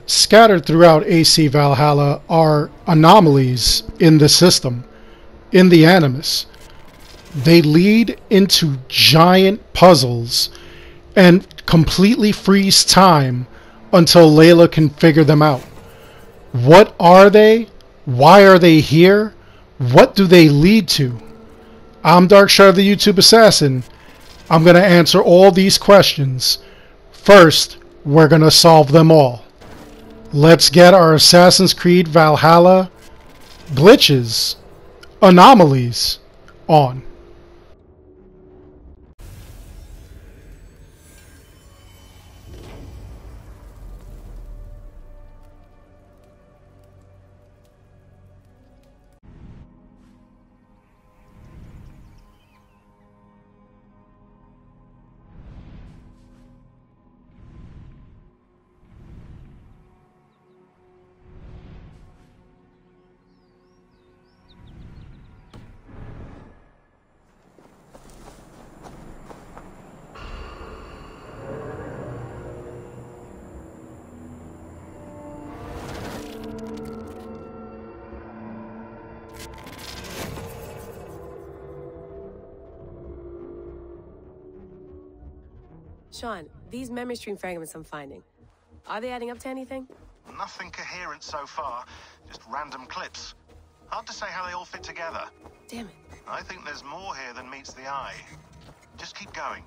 Scattered throughout AC Valhalla are anomalies in the system, in the Animus. They lead into giant puzzles and completely freeze time until Layla can figure them out. What are they? Why are they here? What do they lead to? I'm Darkshire the YouTube Assassin. I'm going to answer all these questions. First, we're going to solve them all. Let's get our Assassin's Creed Valhalla glitches, anomalies on. Sean, these memory stream fragments I'm finding, are they adding up to anything? Nothing coherent so far, just random clips. Hard to say how they all fit together. Damn it. I think there's more here than meets the eye. Just keep going.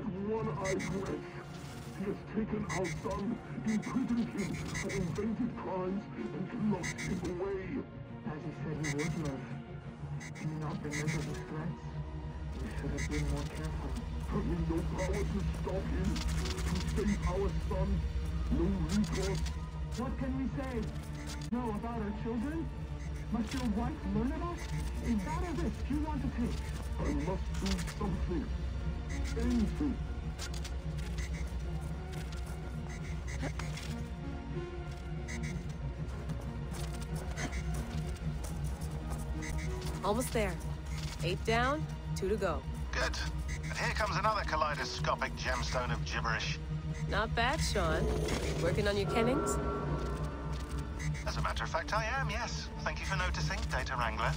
that one-eyed wretch. He has taken our son, imprisoned him for invented crimes, and locked him away. As you said he would, love. Do you not remember his threats? You should have been more careful. Having no power to stop him, to save our son, no recourse. What can we say? Know about our children? Must your wife learn of us? Is that a risk you want to take? I must do something. Anything. Almost there. 8 down, 2 to go. Good. And here comes another kaleidoscopic gemstone of gibberish. Not bad, Sean. Working on your kennings? As a matter of fact, I am, yes. Thank you for noticing, Data Wrangler.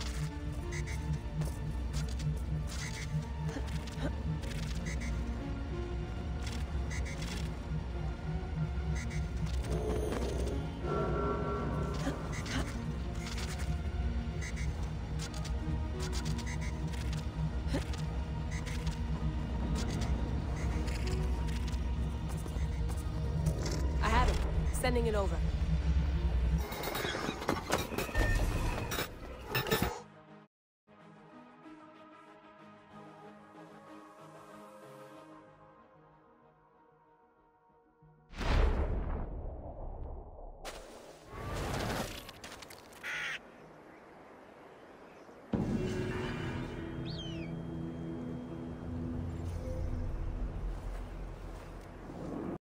I have it. Sending it over.